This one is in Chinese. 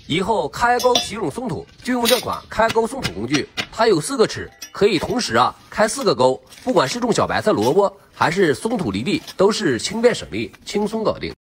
以后开沟启用松土就用这款开沟松土工具，它有4个齿，可以同时开4个沟，不管是种小白菜、萝卜还是松土离地，都是轻便省力，轻松搞定。